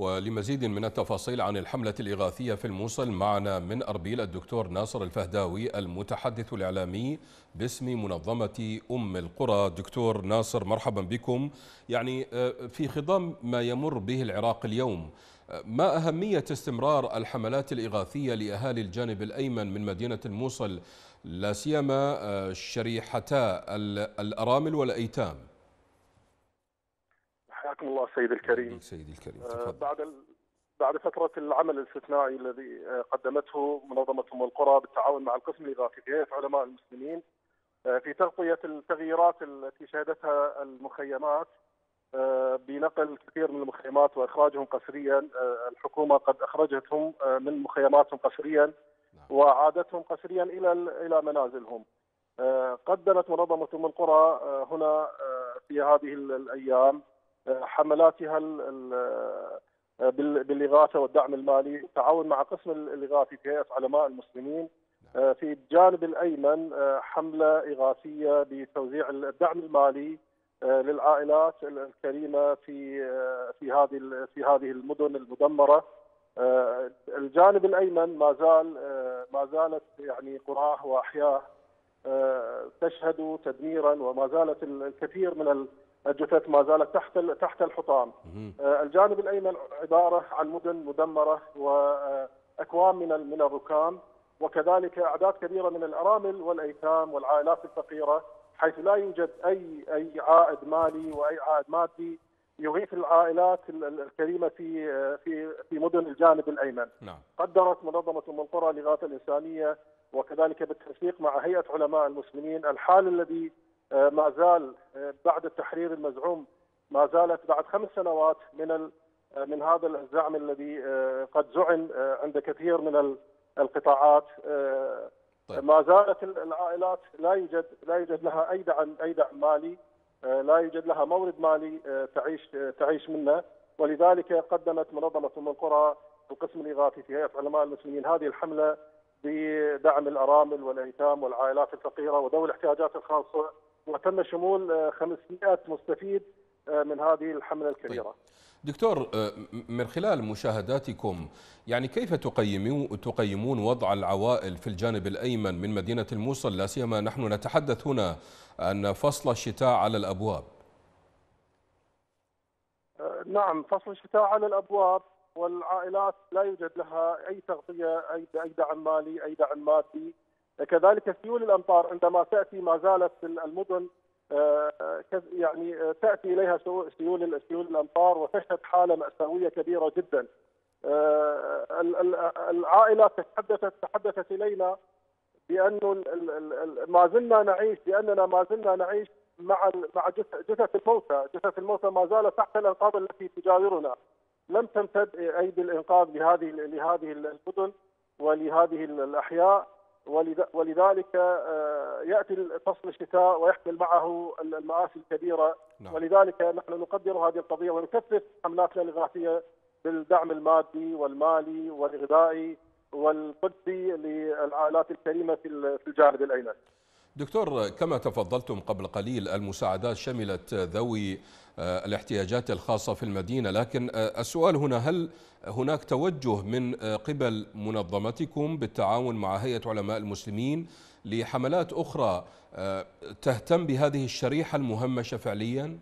ولمزيد من التفاصيل عن الحملة الإغاثية في الموصل معنا من أربيل الدكتور ناصر الفهداوي المتحدث الإعلامي باسم منظمة أم القرى. دكتور ناصر، مرحبا بكم. في خضم ما يمر به العراق اليوم، ما أهمية استمرار الحملات الإغاثية لأهالي الجانب الأيمن من مدينة الموصل، لا سيما شريحتا الأرامل والأيتام؟ حياكم الله سيدي الكريم. سيدي الكريم، تفضل. بعد فترة العمل الاستثنائي الذي قدمته منظمة أم القرى بالتعاون مع القسم الإغاثي في هيئة علماء المسلمين في تغطية التغييرات التي شهدتها المخيمات بنقل كثير من المخيمات وإخراجهم قسريا، الحكومة قد أخرجتهم من مخيماتهم قسريا وعادتهم قسريا إلى منازلهم. قدمت منظمة أم القرى هنا في هذه الأيام حملاتها بالإغاثة والدعم المالي بالتعاون مع قسم الإغاثي في هيئة علماء المسلمين. في الجانب الأيمن حملة إغاثية بتوزيع الدعم المالي للعائلات الكريمة في هذه المدن المدمرة. الجانب الأيمن ما زالت قراه وأحياء تشهد تدميرا، وما زالت الكثير من الجثث ما زالت تحت الحطام. الجانب الأيمن عبارة عن مدن مدمرة وأكوام من الركام، وكذلك أعداد كبيرة من الأرامل والأيتام والعائلات الفقيرة، حيث لا يوجد أي عائد مالي وأي عائد مادي يغيث العائلات الكريمة في مدن الجانب الأيمن. قدرت منظمة أم القرى الإغاثة الإنسانية وكذلك بالتنسيق مع هيئة علماء المسلمين الحال الذي ما زال بعد التحرير المزعوم، ما زالت بعد 5 سنوات من هذا الزعم الذي قد زعم عند كثير من القطاعات. ما زالت العائلات لا يوجد لها أي دعم مالي، لا يوجد لها مورد مالي تعيش منه، ولذلك قدمت منظمة أم القرى القسم الإغاثي في هيئة علماء المسلمين هذه الحملة بدعم الأرامل والأيتام والعائلات الفقيرة وذوي الاحتياجات الخاصة، وتم شمول 500 مستفيد من هذه الحملة الكبيرة. دكتور، من خلال مشاهداتكم كيف تقيمون وضع العوائل في الجانب الأيمن من مدينة الموصل، لا سيما نحن نتحدث هنا أن فصل الشتاء على الأبواب؟ نعم، فصل الشتاء على الأبواب، والعائلات لا يوجد لها أي تغطية، أي دعم مالي، أي دعم مادي. كذلك سيول الأمطار عندما تأتي ما زالت المدن تأتي إليها سيول الأمطار وتشهد حالة مأساوية كبيرة جدا. العائلات تحدثت إلينا بأنه بأننا ما زلنا نعيش مع جثث الموتى ما زالت تحت الأنقاض التي تجاورنا. لم تمتد أيدي الإنقاذ لهذه المدن ولهذه الأحياء، ولذلك يأتي فصل الشتاء ويحمل معه المآسي الكبيرة. ولذلك نحن نقدر هذه القضية ونكثف حملاتنا الإغاثية بالدعم المادي والمالي والغذائي والطبي للعائلات الكريمة في الجانب الأيمن. دكتور، كما تفضلتم قبل قليل المساعدات شملت ذوي الاحتياجات الخاصة في المدينة، لكن السؤال هنا، هل هناك توجه من قبل منظمتكم بالتعاون مع هيئة علماء المسلمين لحملات أخرى تهتم بهذه الشريحة المهمشة فعليا؟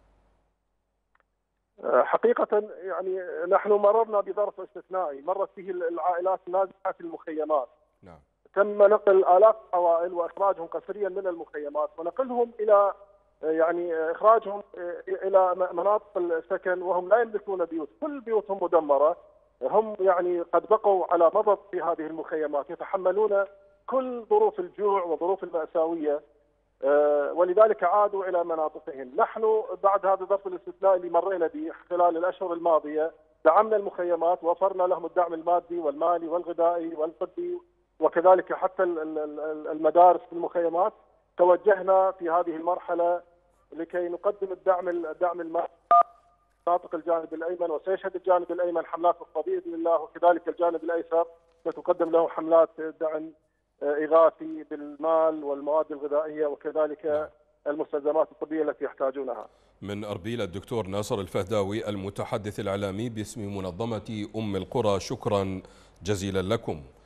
حقيقة نحن مررنا بظرف استثنائي مرت به العائلات النازحة في المخيمات. تم نقل آلاف العوائل وإخراجهم قسريا من المخيمات ونقلهم إلى إخراجهم إلى مناطق السكن، وهم لا يملكون بيوت، كل بيوتهم مدمرة. هم قد بقوا على مضض في هذه المخيمات، يتحملون كل ظروف الجوع وظروف المأساوية، ولذلك عادوا إلى مناطقهم. نحن بعد هذا الظرف الاستثنائي اللي مرينا به خلال الأشهر الماضية دعمنا المخيمات، وفرنا لهم الدعم المادي والمالي والغذائي والطبي، وكذلك حتى المدارس في المخيمات. توجهنا في هذه المرحلة لكي نقدم الدعم المالي مناطق الجانب الأيمن، وسيشهد الجانب الأيمن حملات أخرى بإذن الله، وكذلك الجانب الأيسر ستقدم له حملات دعم إغاثي بالمال والمواد الغذائية، وكذلك المستلزمات الطبية التي يحتاجونها. من أربيل الدكتور ناصر الفهداوي المتحدث الإعلامي باسم منظمة أم القرى، شكرا جزيلا لكم.